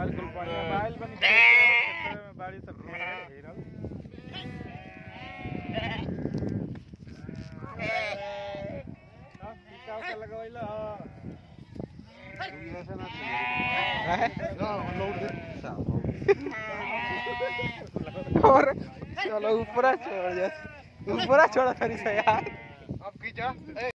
mobile कुल पानी mobile बनी बाड़ी सब हेरल टीका का लगवाइला और चलो ऊपर छोड़ जा ऊपर छोड़ा थरी से यार अब की जा